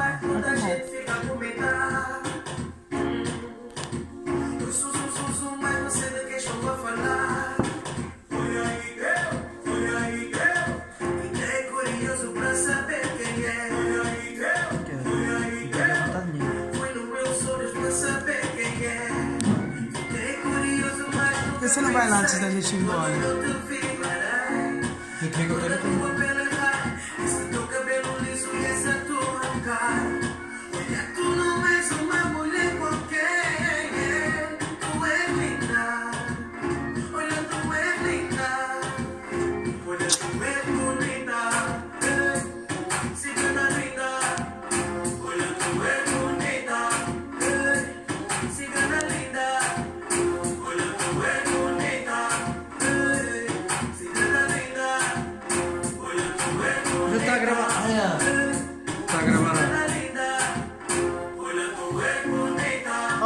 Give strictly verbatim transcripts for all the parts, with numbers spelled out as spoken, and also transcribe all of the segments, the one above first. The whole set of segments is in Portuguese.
Muita gente fica a comentar. Eu sou, sou, sou, sou, mas você não quer que eu vou falar. Foi aí, deu, foi aí, deu. Fiquei curioso pra saber quem é. Foi aí, deu, foi aí, deu. Foi no meu sonho pra saber quem é. Fiquei curioso, mas não. Por que você não vai lá antes da gente ir embora? Retrega o telefone. Esse teu cabelo liso e essa tua cara. Olha, tu não és uma mulher qualquer. Tu és linda. Olha, tu és linda. Olha, tu és bonita. Cigana linda. Olha, tu és bonita. Cigana linda. Olha, tu és bonita. Cigana linda. Olha, tu és bonita. Já tá gravando. Ah, tá gravando. Ó.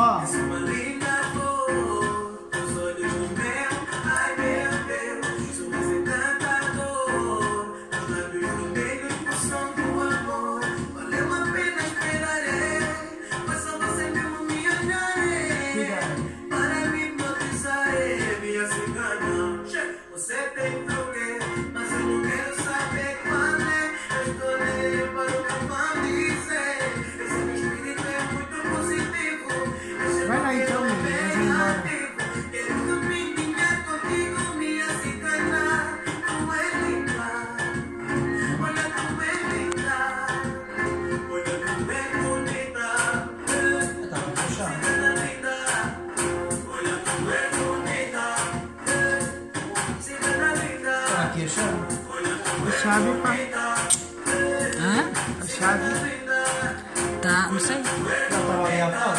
Você tem truque, mas eu não quero saber quando é. Eu estou nem para o que vão dizer. Esse meu espírito é muito positivo. Vai lá então, menina. Quero caminhar contigo, minha cigana. Tu és linda. Olha, tu és linda. Olha, tu és bonita. Tá puxando. Cigana linda. Olha, tu és bonita. Cigana linda. Aqui a chave. A chave, pá. Hã? A chave. Tá, não sei. Dá pra olhar a